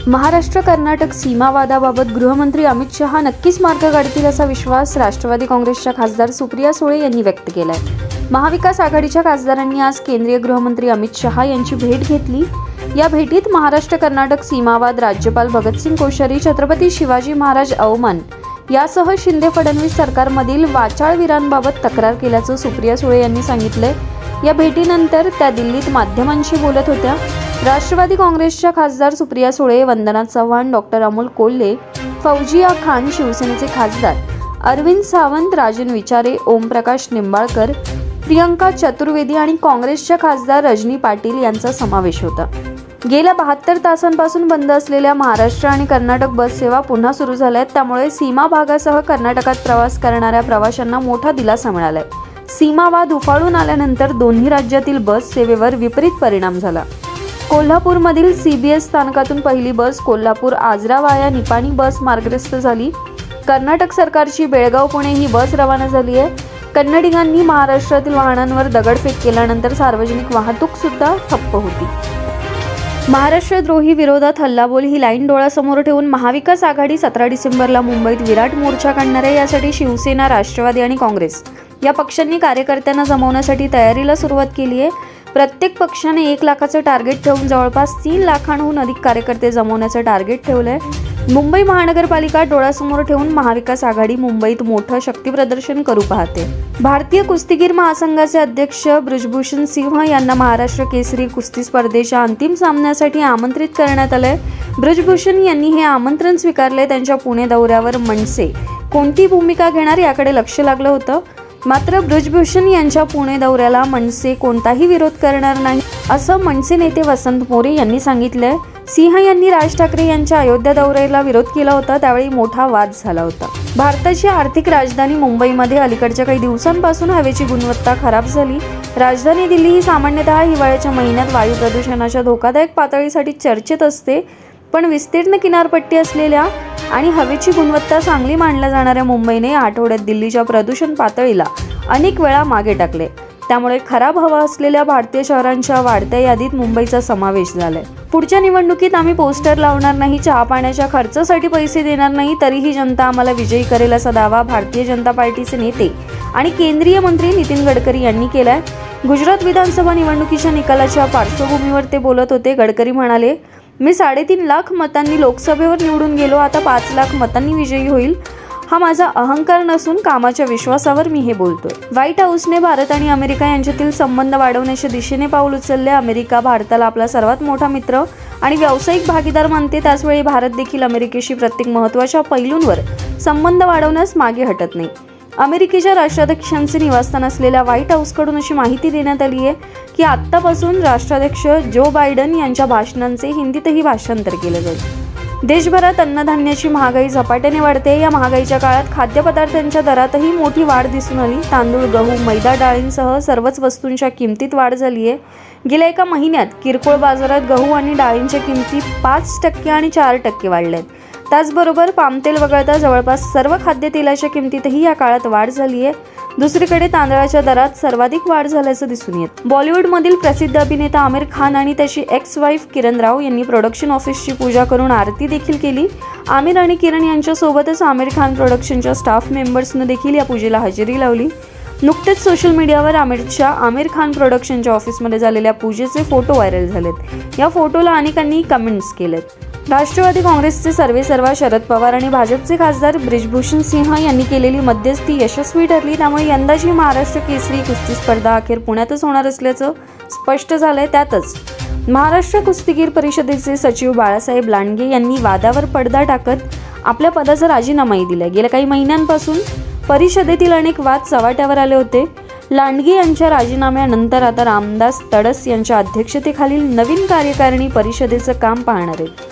महाराष्ट्र कर्नाटक सीमावादाबाबत गृहमंत्री अमित शहा नक्कीच मार्ग काढतील असा विश्वास राष्ट्रवादी काँग्रेसच्या खासदार सुप्रिया सुळे यांनी व्यक्त केलाय। महाविकास आघाडीच्या खासदारांनी आज केंद्रीय गृहमंत्री अमित शहा यांची भेट घेतली। या भेटीत महाराष्ट्र कर्नाटक सीमावाद, राज्यपाल भगतसिंग कोश्यारी, छत्रपती शिवाजी महाराज अवमान यासह शिंदे फडणवीस सरकारमधील वाचाळवीरांबाबत तक्रार केल्याचं सुप्रिया सुळे यांनी सांगितलंय। या भेटीनंतर त्या दिल्लीत माध्यमांशी बोलत होत्या। राष्ट्रवादी काँग्रेसच्या खासदार सुप्रिया सुळे, वंदना चव्हाण, डॉक्टर अमोल कोल्हे, फौजिया खान, शिवसेनेचे खासदार अरविंद सावंत, राजन विचारे, ओमप्रकाश निंबाळकर, प्रियंका चतुर्वेदी आणि काँग्रेसच्या खासदार रजनी पाटील यांचा समावेश होता। गेल्या 72 तासांपासून बंद असलेल्या महाराष्ट्र आणि कर्नाटक बस सेवा पुन्हा सुरू झाल्या आहेत। त्यामुळे सीमा भागासह कर्नाटकात प्रवास करणाऱ्या प्रवाशांना मोठा दिलासा मिळालाय। सीमावाद उफाळून आल्यानंतर दोन्ही राज्यातील बस सेवेवर विपरीत परिणाम झाला। कोल्हापूरमधील CBS स्थानकातून पहिली बस कोल्हापूर आजरा वाया निपाणी बस मार्गस्थ झाली। कर्नाटक सरकारची बेळगाव पुणे ही बस रवाना झाली आहे। कन्नडिगांनी महाराष्ट्रातील वाहनांवर दगडफेक केल्यानंतर सार्वजनिक वाहतूक सुद्धा ठप्प होती। महाराष्ट्रद्रोही विरोधात हल्लाबोल ही लाईन डोळ्यासमोर ठेवून महाविकास आघाडी 17 डिसेंबरला मुंबईत विराट मोर्चा काढणार आहे। यासाठी शिवसेना, राष्ट्रवादी आणि काँग्रेस या पक्षांनी कार्यकर्त्यांना जमवण्यासाठी तयारीला सुरुवात केली आहे। प्रत्येक पक्षाने 1 लाखाचं टार्गेट ठेवून जवळपास 3 लाखांहून अधिक कार्यकर्ते जमवण्याचं टार्गेट ठेवलंय। मुंबई महानगरपालिका डोळ्यासमोर ठेवून महाविकास आघाडी मुंबईत मोठं शक्ती प्रदर्शन करू पाहते। भारतीय कुस्तीगीर महासंघाचे अध्यक्ष बृजभूषण सिंह यांना महाराष्ट्र केसरी कुस्ती स्पर्धेच्या अंतिम सामन्यासाठी आमंत्रित करण्यात आलंय। बृजभूषण यांनी हे आमंत्रण स्वीकारले। त्यांच्या पुणे दौऱ्यावर मनसे कोणती भूमिका घेणार याकडे लक्ष लागलं होतं। मात्र बृजभूषण यांच्या पुणे दौऱ्याला मनसे कोणताही विरोध करणार नाही असं मनसे नेते वसंत मोरे यांनी सांगितलंय। सिंह यांनी राज ठाकरे यांच्या अयोध्या दौऱ्याला विरोध केला होता, त्यावेळी मोठा वाद झाला होता। भारताची आर्थिक राजधानी मुंबईमध्ये अलीकडच्या काही दिवसांपासून हवेची गुणवत्ता खराब झाली। राजधानी दिल्ली ही सामान्यतः हिवाळ्याच्या महिन्यात वायू प्रदूषणाच्या धोकादायक पातळीसाठी चर्चेत असते, पण विस्तीर्ण किनारपट्टी असलेल्या आणि हवेची गुणवत्ता चांगली मानल्या जाणाऱ्या मुंबईने आठवड्यात दिल्लीच्या प्रदूषण पातळीला अनेक वेळा मागे टाकले। त्यामुळे खराब हवा असलेल्या भारतीय शहरांच्या वाढत्या यादीत मुंबईचा समावेश झालाय। पुढच्या निवडणुकीत आम्ही पोस्टर लावणार नाही, चहा पाण्याच्या खर्चासाठी पैसे देणार नाही, तरीही जनता आम्हाला विजयी करेल असा दावा भारतीय जनता पार्टीचे नेते आणि केंद्रीय मंत्री नितीन गडकरी यांनी केलाय। गुजरात विधानसभा निवडणुकीच्या निकालाच्या पार्श्वभूमीवर ते बोलत होते। गडकरी म्हणाले, मी 3.5 लाख मतांनी लोकसभेवर निवडून गेलो, आता 5 लाख मतांनी विजयी होईल। हा माझा अहंकार नसून कामाच्या विश्वासावर मी हे बोलतोय। व्हाईट हाऊसने भारत आणि अमेरिका यांच्यातील संबंध वाढवण्याच्या दिशेने पाऊल उचलले। अमेरिका भारताला आपला सर्वात मोठा मित्र आणि व्यावसायिक भागीदार मानते, त्याचवेळी भारत देखील अमेरिकेशी प्रत्येक महत्त्वाच्या पैलूंवर संबंध वाढवण्यास मागे हटत नाही। अमेरिकेच्या राष्ट्राध्यक्षांचे निवासस्थान असलेल्या व्हाईट हाऊसकडून अशी माहिती देण्यात आली आहे की आत्तापासून राष्ट्राध्यक्ष जो बायडन यांच्या भाषणांचे हिंदीतही भाषांतर केले जाईल। देशभरात अन्नधान्याची महागाई झपाट्याने वाढते। या महागाईच्या काळात खाद्यपदार्थांच्या दरातही मोठी वाढ दिसून आली। तांदूळ, गहू, मैदा, डाळींसह सर्वच वस्तूंच्या किमतीत वाढ झाली आहे। गेल्या 1 महिन्यात किरकोळ बाजारात गहू आणि डाळींच्या किमती 5% आणि 4% वाढल्या आहेत। त्याचबरोबर पामतेल वगळता जवळपास सर्व खाद्यतेलाच्या किमतीतही या काळात वाढ झाली आहे। दुसरीकडे तांदळाच्या दरात सर्वाधिक वाढ झाल्याचं दिसून येतं। बॉलिवूडमधील प्रसिद्ध अभिनेता आमिर खान आणि त्याची एक्स वाईफ किरण राव यांनी प्रोडक्शन ऑफिसची पूजा करून आरती देखील केली। आमिर आणि किरण यांच्यासोबतच आमिर खान प्रोडक्शनच्या स्टाफ मेंबर्सने देखील या पूजेला हजेरी लावली। नुकतेच सोशल मीडियावर आमिर खान प्रोडक्शनच्या ऑफिसमध्ये झालेल्या पूजेचे फोटो व्हायरल झालेत। या फोटोला अनेकांनी कमेंट्स केलेत। राष्ट्रवादी काँग्रेसचे सर्वेसर्वा शरद पवार आणि भाजपचे खासदार बृजभूषण सिंह यांनी केलेली मध्यस्थी यशस्वी ठरली। त्यामुळे यंदाची महाराष्ट्र केसरी कुस्ती स्पर्धा अखेर पुण्यातच होणार असल्याचं स्पष्ट झालंय। त्यातच महाराष्ट्र कुस्तीगीर परिषदेचे सचिव बाळासाहेब लांडगे यांनी वादावर पडदा टाकत आपल्या पदाचा राजीनामाही दिलाय। गेल्या काही महिन्यांपासून परिषदेतील अनेक वाद चव्हाट्यावर आले होते। लांडगे यांच्या राजीनाम्यानंतर आता रामदास तडस यांच्या अध्यक्षतेखालील नवीन कार्यकारिणी परिषदेचं काम पाहणार आहे।